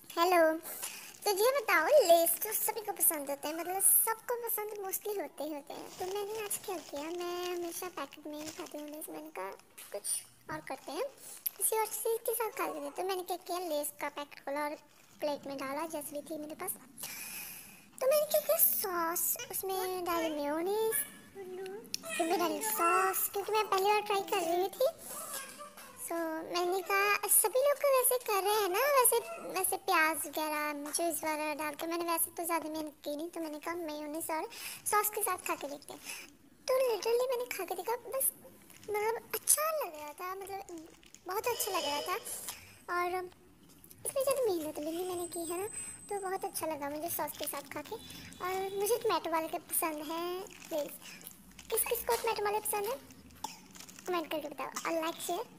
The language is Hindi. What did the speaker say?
हेलो। तो ये बताओ, लेस तो सभी को पसंद होते हैं, मतलब सबको पसंद मोस्टली होते ही होते हैं। तो मैंने आज क्या किया, मैं हमेशा पैकेट में ही खाती हूँ लेस। मैंने कहा कुछ और करते हैं, किसी और चीज़ के साथ खा लेते हैं। तो मैंने क्या किया, लेस का पैकेट खोला और प्लेट में डाला, जैसे भी थी मेरे पास। तो मैंने क्या किया, सॉस उसमें डाली, मेयोनीज, फिर मैं डाली सॉस, क्योंकि मैं पहली बार ट्राई कर रही थी। मैंने कहा सभी लोग तो वैसे कर रहे हैं ना, वैसे वैसे प्याज वगैरह चीज़ वगैरह डाल के। मैंने वैसे तो ज़्यादा मेहनत की नहीं, तो मैंने कहा मेयोनीज और सॉस के साथ खा के देखते हैं। तो लिटरली मैंने खा के देखा, बस मतलब अच्छा लग रहा था, मतलब बहुत अच्छा लग रहा था। और इसमें ज़्यादा मेहनत भी नहीं मैंने की है ना, तो बहुत अच्छा लगा मुझे सॉस के साथ खा के। और मुझे टमाटो वाले के पसंद है। प्लीज़ किस किस को टमाटो वाले पसंद है, कमेंट करके बताओ। और लाइक शेयर